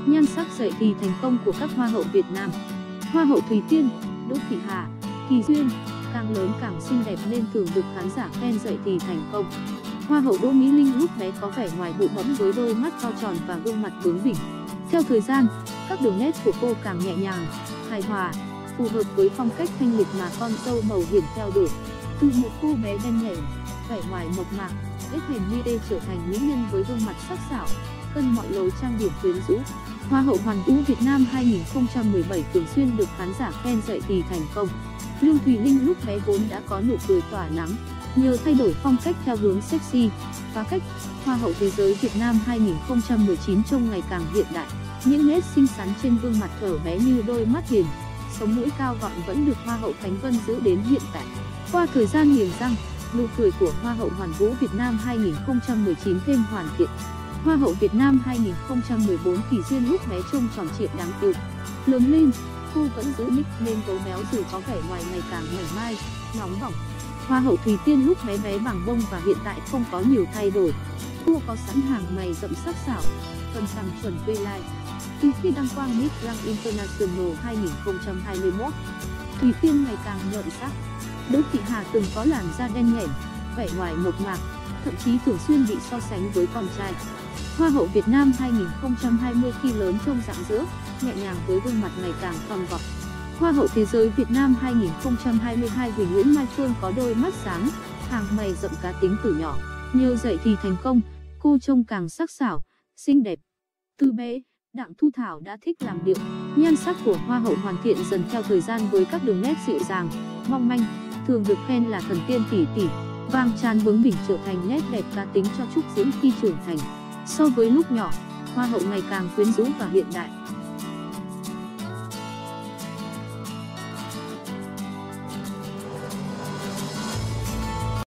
Nhan sắc dậy thì thành công của các Hoa hậu Việt Nam. Hoa hậu Thùy Tiên, Đỗ Thị Hà, Kỳ Duyên, càng lớn càng xinh đẹp nên thường được khán giả khen dậy thì thành công. Hoa hậu Đỗ Mỹ Linh lúc bé có vẻ ngoài bụ bẫm với đôi mắt to tròn và gương mặt bướng bỉnh. Theo thời gian, các đường nét của cô càng nhẹ nhàng, hài hòa, phù hợp với phong cách thanh lịch mà con dâu màu hiểm theo đuổi. Từ một cô bé đen nhẻm, vẻ ngoài mộc mạc, ít hèn mi đê trở thành mỹ nhân với gương mặt sắc sảo, cân mọi lối trang điểm quyến rũ. Hoa hậu Hoàn vũ Việt Nam 2017 thường xuyên được khán giả khen dậy thì thành công. Lương Thùy Linh lúc bé vốn đã có nụ cười tỏa nắng, nhờ thay đổi phong cách theo hướng sexy, phá cách, Hoa hậu Thế giới Việt Nam 2019 trông ngày càng hiện đại. Những nét xinh xắn trên gương mặt thở bé như đôi mắt hiền, sống mũi cao gọn vẫn được Hoa hậu Khánh Vân giữ đến hiện tại. Qua thời gian nghiền răng, nụ cười của Hoa hậu Hoàn vũ Việt Nam 2019 thêm hoàn thiện. Hoa hậu Việt Nam 2014 Kỳ Duyên lúc bé trông tròn trịa đáng yêu. Lớn lên, cô vẫn giữ nickname gấu béo dù có vẻ ngoài ngày càng mảnh mai, nóng bỏng. Hoa hậu Thùy Tiên lúc bé bé bằng bông và hiện tại không có nhiều thay đổi. Cô có sẵn hàng mày rậm sắc sảo, phần cằm chuẩn V-line. Từ khi đăng quang Miss Grand International 2021, Thùy Tiên ngày càng nhợn sắc. Đỗ Thị Hà từng có làn da đen nhẻm, vẻ ngoài mộc mạc, thậm chí thường xuyên bị so sánh với con trai. Hoa hậu Việt Nam 2020 khi lớn trông rạng rỡ, nhẹ nhàng với gương mặt ngày càng cong vọt. Hoa hậu Thế giới Việt Nam 2022 Huỳnh Nguyễn Mai Phương có đôi mắt sáng, hàng mày rậm cá tính từ nhỏ. Nhờ dậy thì thành công, cô trông càng sắc sảo, xinh đẹp. Từ bé, Đặng Thu Thảo đã thích làm điệu. Nhan sắc của Hoa hậu hoàn thiện dần theo thời gian với các đường nét dịu dàng, mong manh, thường được khen là thần tiên tỷ tỷ. Vàng trán bướng bỉnh trở thành nét đẹp cá tính cho Trúc Diễm khi trưởng thành. So với lúc nhỏ, Hoa hậu ngày càng quyến rũ và hiện đại.